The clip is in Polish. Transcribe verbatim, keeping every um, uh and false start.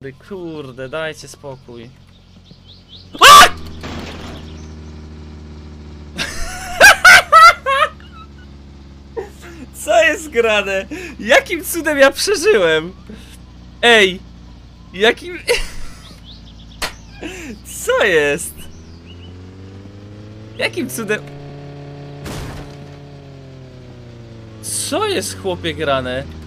Kurde, dajcie spokój. A! Co jest grane? Jakim cudem ja przeżyłem? Ej! Jakim... Co jest? Jakim cudem... Co jest, chłopie, grane?